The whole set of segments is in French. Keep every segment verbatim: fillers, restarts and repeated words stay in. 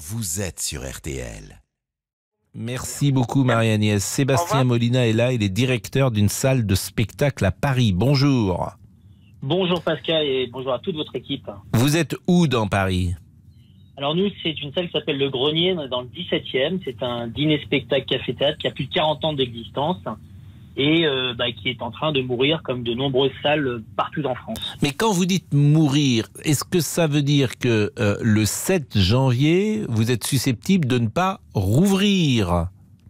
vous êtes sur R T L. Merci beaucoup Marie-Agnès. Sébastien Molina est là, il est directeur d'une salle de spectacle à Paris. Bonjour. Bonjour Pascal et bonjour à toute votre équipe. Vous êtes où dans Paris? Alors nous, c'est une salle qui s'appelle Le Grenier, dans le dix-septième. C'est un dîner-spectacle café-théâtre qui a plus de quarante ans d'existence et euh, bah, qui est en train de mourir comme de nombreuses salles partout en France. Mais quand vous dites mourir, est-ce que ça veut dire que euh, le sept janvier, vous êtes susceptible de ne pas rouvrir?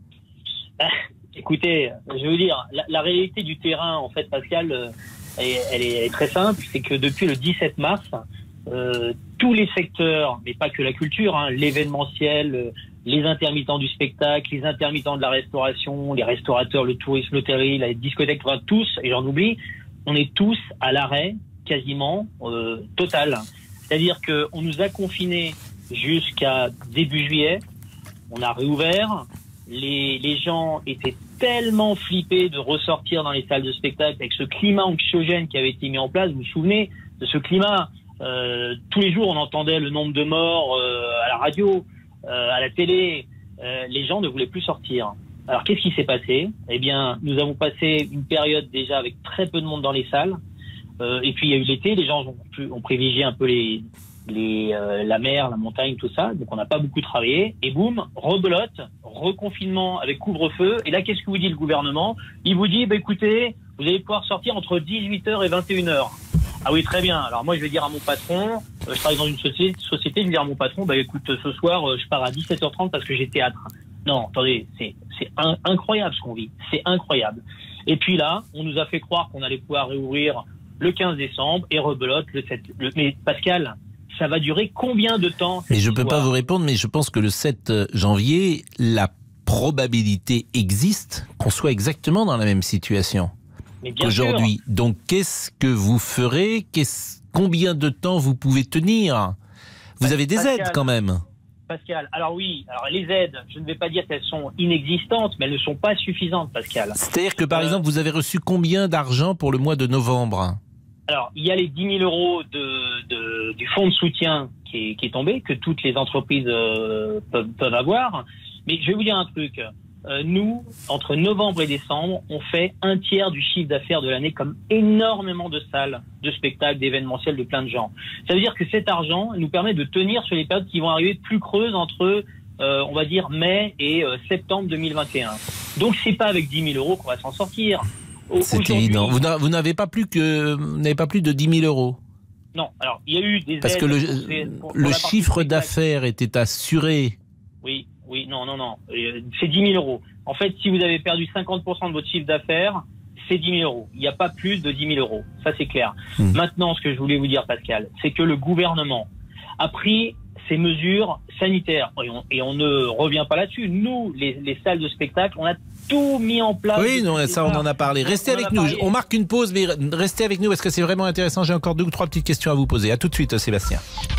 Ah, écoutez, je vais vous dire, la, la réalité du terrain, en fait, Pascal, euh, elle, elle, est, elle est très simple. C'est que depuis le dix-sept mars, euh, tous les secteurs, mais pas que la culture, hein, l'événementiel, euh, les intermittents du spectacle, les intermittents de la restauration, les restaurateurs, le tourisme, l'hôtellerie, la discothèque, enfin, tous, et j'en oublie, on est tous à l'arrêt quasiment euh, total. C'est-à-dire qu'on nous a confinés jusqu'à début juillet, on a réouvert, les, les gens étaient tellement flippés de ressortir dans les salles de spectacle avec ce climat anxiogène qui avait été mis en place. Vous vous souvenez de ce climat? euh, Tous les jours, on entendait le nombre de morts euh, à la radio, euh, à la télé. Euh, les gens ne voulaient plus sortir. Alors, qu'est-ce qui s'est passé? Eh bien, nous avons passé une période déjà avec très peu de monde dans les salles. Euh, et puis, il y a eu l'été. Les gens ont, ont privilégié un peu les, les, euh, la mer, la montagne, tout ça. Donc, on n'a pas beaucoup travaillé. Et boum, rebelote, reconfinement avec couvre-feu. Et là, qu'est-ce que vous dit le gouvernement? Il vous dit, bah, écoutez, vous allez pouvoir sortir entre dix-huit heures et vingt et une heures. Ah oui, très bien. Alors moi, je vais dire à mon patron, euh, je travaille dans une société, société, je vais dire à mon patron, bah écoute, ce soir, euh, je pars à dix-sept heures trente parce que j'ai théâtre. Non, attendez, c'est c'est un, incroyable ce qu'on vit. C'est incroyable. Et puis là, on nous a fait croire qu'on allait pouvoir réouvrir le quinze décembre et rebelote le sept. Le, mais Pascal, ça va durer combien de temps? Mais je ne peux pas vous répondre, mais je pense que le sept janvier, la probabilité existe qu'on soit exactement dans la même situation aujourd'hui. Donc, qu'est-ce que vous ferez? Combien de temps vous pouvez tenir? Vous avez des Pascal, aides quand même. Pascal, alors oui, alors les aides, je ne vais pas dire qu'elles sont inexistantes, mais elles ne sont pas suffisantes, Pascal. C'est-à-dire que, par euh, exemple, vous avez reçu combien d'argent pour le mois de novembre? Alors, il y a les dix mille euros de, de, du fonds de soutien qui est, qui est tombé, que toutes les entreprises euh, peuvent, peuvent avoir. Mais je vais vous dire un truc. Euh, nous, entre novembre et décembre, on fait un tiers du chiffre d'affaires de l'année, comme énormément de salles, de spectacles, d'événementiels, de plein de gens. Ça veut dire que cet argent nous permet de tenir sur les périodes qui vont arriver plus creuses entre, euh, on va dire, mai et euh, septembre deux mille vingt et un. Donc, c'est pas avec dix mille euros qu'on va s'en sortir. C'est évident. Vous n'avez pas plus que, vous n'avez pas plus de dix mille euros. Non. Alors, il y a eu des Parce aides que le, pour, pour, pour le chiffre d'affaires était assuré. Oui. Oui, non, non, non. C'est dix mille euros. En fait, si vous avez perdu cinquante pour cent de votre chiffre d'affaires, c'est dix mille euros. Il n'y a pas plus de dix mille euros. Ça, c'est clair. Mmh. Maintenant, ce que je voulais vous dire, Pascal, c'est que le gouvernement a pris ces mesures sanitaires. Et on, et on ne revient pas là-dessus. Nous, les, les salles de spectacle, on a tout mis en place. Oui, non, ça, on en a parlé. Restez on avec nous. Parlé. On marque une pause, mais restez avec nous parce que c'est vraiment intéressant. J'ai encore deux ou trois petites questions à vous poser. À tout de suite, Sébastien.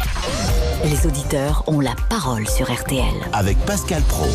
Les auditeurs ont la parole sur R T L. Avec Pascal Praud.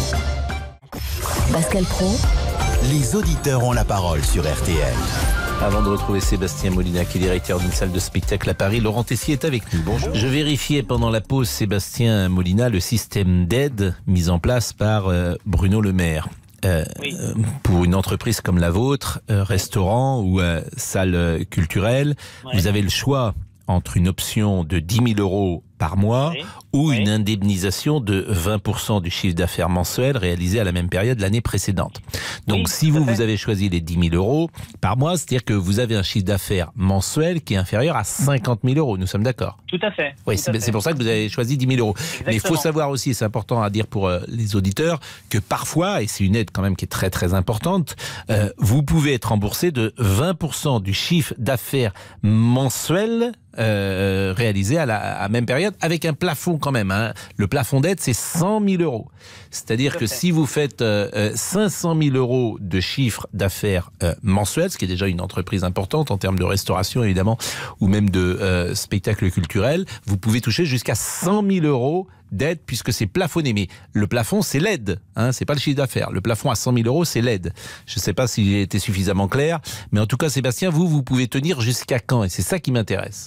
Pascal Praud. Les auditeurs ont la parole sur R T L. Avant de retrouver Sébastien Molina, qui est directeur d'une salle de spectacle à Paris, Laurent Tessier est avec nous. Bonjour. Je vérifiais pendant la pause, Sébastien Molina, le système d'aide mis en place par euh, Bruno Le Maire. Euh, oui. euh, pour une entreprise comme la vôtre, euh, restaurant ou euh, salle culturelle, ouais. Vous avez le choix entre une option de dix mille euros par mois oui. ou oui. une indemnisation de vingt pour cent du chiffre d'affaires mensuel réalisé à la même période l'année précédente. Donc oui, si vous, vous avez choisi les dix mille euros par mois, c'est-à-dire que vous avez un chiffre d'affaires mensuel qui est inférieur à cinquante mille euros, nous sommes d'accord? Tout à fait. Oui, c'est pour ça que vous avez choisi dix mille euros. Exactement. Mais il faut savoir aussi, c'est important à dire pour euh, les auditeurs, que parfois, et c'est une aide quand même qui est très très importante, euh, vous pouvez être remboursé de vingt pour cent du chiffre d'affaires mensuel Euh, réalisé à la à même période, avec un plafond quand même. Hein. Le plafond d'aide, c'est cent mille euros. C'est-à-dire que si vous faites euh, cinq cent mille euros de chiffre d'affaires euh, mensuel, ce qui est déjà une entreprise importante en termes de restauration, évidemment, ou même de euh, spectacle culturel, vous pouvez toucher jusqu'à cent mille euros d'aide, puisque c'est plafonné. Mais le plafond, c'est l'aide, hein, c'est pas le chiffre d'affaires. Le plafond à cent mille euros, c'est l'aide. Je ne sais pas s'il était suffisamment clair, mais en tout cas, Sébastien, vous, vous pouvez tenir jusqu'à quand? Et c'est ça qui m'intéresse.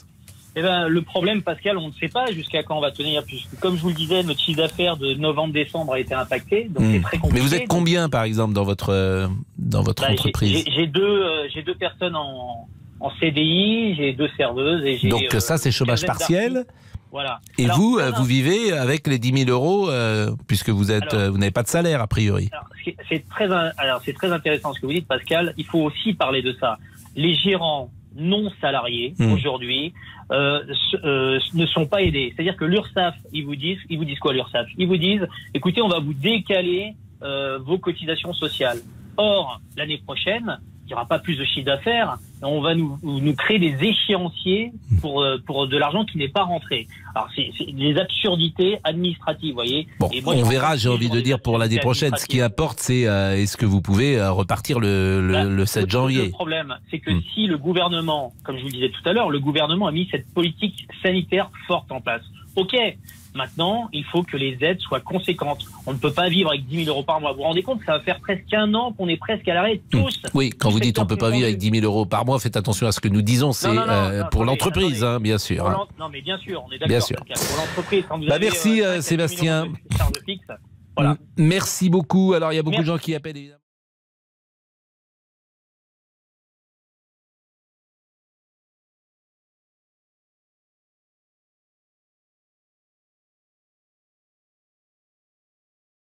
Eh ben, le problème, Pascal, on ne sait pas jusqu'à quand on va tenir. Puisque, comme je vous le disais, notre chiffre d'affaires de novembre-décembre a été impacté, donc mmh. c'est très compliqué. Mais vous êtes combien, par exemple, dans votre euh, dans votre bah, entreprise? J'ai deux, euh, j'ai deux personnes en, en C D I, j'ai deux serveuses et j'ai. Donc euh, ça, c'est chômage partiel. Voilà. Et alors, vous, voilà. vous vivez avec les dix mille euros, euh, puisque vous êtes, alors, euh, vous n'avez pas de salaire a priori. C'est très, alors c'est très intéressant ce que vous dites, Pascal. Il faut aussi parler de ça. Les gérants non salariés mmh. aujourd'hui euh, euh, ne sont pas aidés. C'est-à-dire que l'URSSAF, ils vous disent, ils vous disent quoi l'URSSAF? Ils vous disent, écoutez, on va vous décaler euh, vos cotisations sociales. Or, l'année prochaine, il n'y aura pas plus de chiffre d'affaires. On va nous, nous créer des échéanciers pour, pour de l'argent qui n'est pas rentré. Alors, c'est des absurdités administratives, vous voyez. Bon, et moi, on verra, j'ai envie de dire, pour l'année prochaine. Ce qui importe, c'est euh, est-ce que vous pouvez euh, repartir le, le, Là, le sept janvier. Le problème, c'est que hum. si le gouvernement, comme je vous le disais tout à l'heure, le gouvernement a mis cette politique sanitaire forte en place. OK. Maintenant, il faut que les aides soient conséquentes. On ne peut pas vivre avec dix mille euros par mois. Vous vous rendez compte, ça va faire presque un an qu'on est presque à l'arrêt tous. Oui, quand vous dites on ne peut pas vivre avec dix mille euros par mois, faites attention à ce que nous disons. C'est euh, pour l'entreprise, hein, bien sûr. Hein. Non, mais bien sûr, on est d'accord. Pour l'entreprise, quand vous bah avez, merci, euh, Sébastien. Fixe, voilà. Merci beaucoup. Alors, il y a beaucoup merci. de gens qui appellent, évidemment.